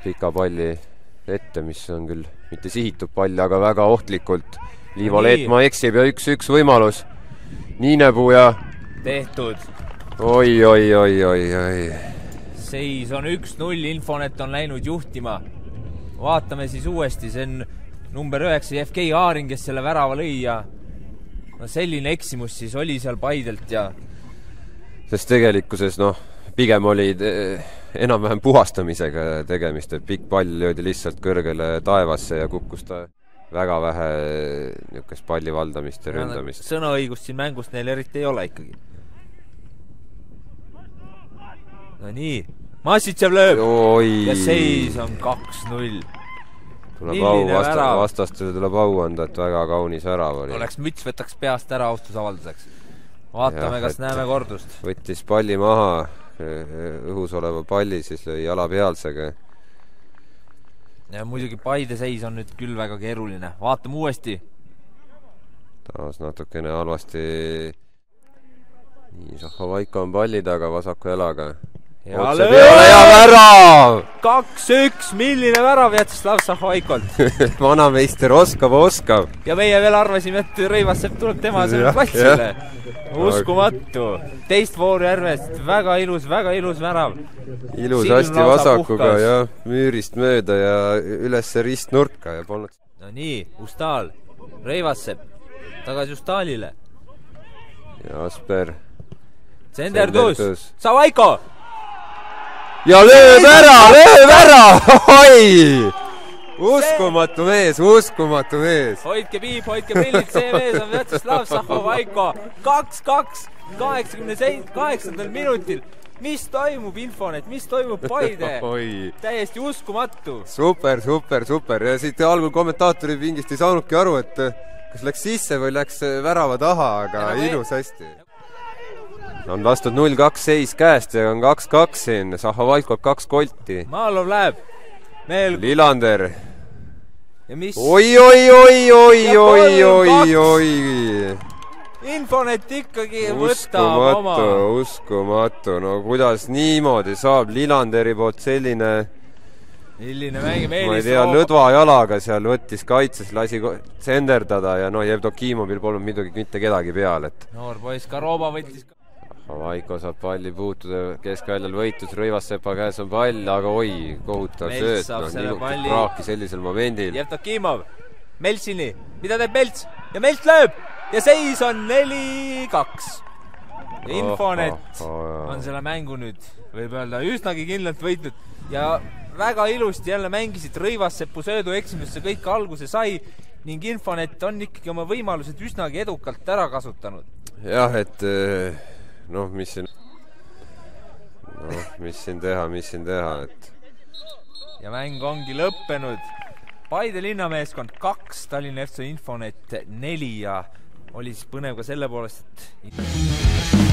pika palli ette, mis on küll mitte sihitud pall, aga väga ohtlikult. Liivo Leetmaa eksib ja 1-1 võimalus. Niinepuu ja... tehtud. Oi. Seis on 1-0, Infonet on läinud juhtima. Vaatame siis uuesti, see on number 9 Jevgei Aarin, kes selle värava lõi ja no selline eksimus siis oli seal Paidelt ja... Sest tegelikkuses, pigem oli enam-vähem puhastamisega tegemist, et pikk pall löödi lihtsalt kõrgele taevasse ja kukkus ta väga vähe niisugust palli valdamist ja ründamist. Sõnaõigust siin mängust neil eriti ei ole ikkagi. No nii, Massitšev lööb ja seis on 2-0. Vastastele tuleb au anda, et väga kaunis värav oli. Oleks müts, võtaks peast ära austusavalduseks. Vaatame, kas näeme kordust. Võttis palli maha, õhus oleva palli, siis lõi jalapealsega. Ja muidugi Paide seis on nüüd küll väga keeruline. Vaatame uuesti. Taas natukene halvasti. Nii, Zahhovaiko on palli taga vasaku jalaga. Ja värav! 2-1, milline värav Vjatšeslav Zahhovaikolt. Vanameister oskab. Ja meie veel arvasime, et Rõivassepp tuleb tema selle platsile. Uskumatu. Teist vooru järvest. Väga ilus värav. Ilus hästi vasakuga ja müürist mööda ja üles ristnurka ja polnud. No nii, Ustal. Rõivassepp. Tagasi Ustalile. Jasper. Senderdus. Zahhovaiko! Ja lööb ära! Oi! Uskumatu mees! Hoidke piip, hoidke prillid, see mees on Vjatšeslav Zahhovaiko. 2-2, 88. minutil. Mis toimub Infonet, mis toimub Paide? Täiesti uskumatu. Super. Ja siit algul kommentaatorid vingist ei saanudki aru, et kas läks sisse või läks värava taha, aga ilus hästi. On lastud 0-2 seis käest ja on 2-2 siin. Zahhovaikot 2 kolti. Maalov läheb. Lillander. Ja mis? Oi. Infonet ikkagi võtab oma. Uskumatu. No kuidas niimoodi saab Lillanderi poolt selline mängib ma ei tea, lõdva jalaga seal võttis kaitses, lasi senderdada ja Jevdokimovil polnud mitte kedagi peal. Noor poiss Karoba võttis. Vaiko saab palli puutuda, keskväljal võitus, Rõivassepa käes on pall, aga kohutav sööt, nilutab praaki sellisel momendil. Jevdokimov, Meltsini, mida teeb Melts? Ja Melts lööb! Ja seis on 4-2. Infonet on selle mängu nüüd, võib öelda, üsnagi kindlalt võitnud. Ja väga ilusti jälle mängisid Rõivassepu söödu eksimusse kõik alguse sai ning Infonet on ikkagi oma võimalused üsnagi edukalt ära kasutanud. Jah, et mis siin teha, et... Ja mäng ongi lõppenud. Paide linnameeskond 2, Tallinna FC Infonet 4 ja oli siis põnev ka selle poolest, et...